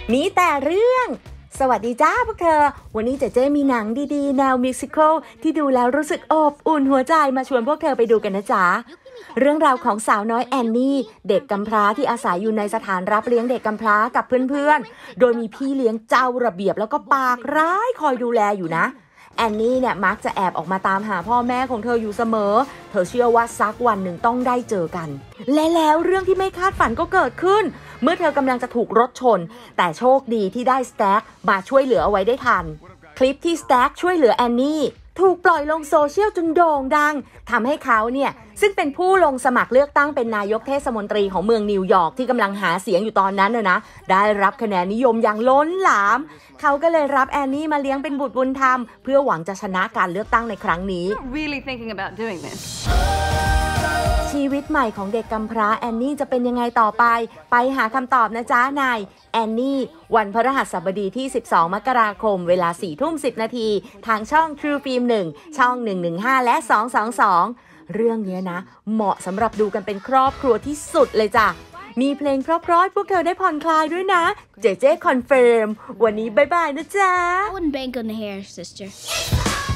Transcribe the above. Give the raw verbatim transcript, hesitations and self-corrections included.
มีแต่เรื่องสวัสดีจ้าพวกเธอวันนี้เจ๊เจ๊มีหนังดีๆแนวมิวสิคลที่ดูแล้วรู้สึกอบอุ่นหัวใจมาชวนพวกเธอไปดูกันนะจ๊ะเรื่องราวของสาวน้อยแอนนี่เด็กกำพร้าที่อาศัยอยู่ในสถานรับเลี้ยงเด็กกำพร้ากับเพื่อนๆโดยมีพี่เลี้ยงเจ้าระเบียบแล้วก็ปากร้ายคอยดูแลอยู่นะแอนนี่เนี่ยมักจะแอบออกมาตามหาพ่อแม่ของเธออยู่เสมอเธอเชื่อว่าสักวันหนึ่งต้องได้เจอกันและแล้วเรื่องที่ไม่คาดฝันก็เกิดขึ้นเมื่อเธอกำลังจะถูกรถชนแต่โชคดีที่ได้สแต็กมาช่วยเหลือเอาไว้ได้ทันคลิปที่สแต็กช่วยเหลือแอนนี่ถูกปล่อยลงโซเชียลจนโด่งดังทำให้เขาเนี่ยซึ่งเป็นผู้ลงสมัครเลือกตั้งเป็นนายกเทศมนตรีของเมืองนิวยอร์กที่กำลังหาเสียงอยู่ตอนนั้นน่ะนะได้รับคะแนนนิยมอย่างล้นหลามเขาก็เลยรับแอนนี่มาเลี้ยงเป็นบุตรบุญธรรมเพื่อหวังจะชนะการเลือกตั้งในครั้งนี้ really thinking about doing this ชีวิตใหม่ของเด็กกำพร้าแอนนี่จะเป็นยังไงต่อไปไปหาคำตอบนะจ๊ะนายแอนนี่วันพฤหัสบดีที่สิบสองมกราคมเวลา สี่ทุ่มสิบ นาทีทางช่อง True Film หนึ่งช่องหนึ่งหนึ่งห้าและสองสองสองเรื่องนี้นะเหมาะสำหรับดูกันเป็นครอบครัวที่สุดเลยจ้ะมีเพลงเพราะๆพวกเธอได้ผ่อนคลายด้วยนะเจเจคอนเฟิร์มวันนี้บ๊ายบายนะจ๊ะ I wouldn't bank on the hair, sister.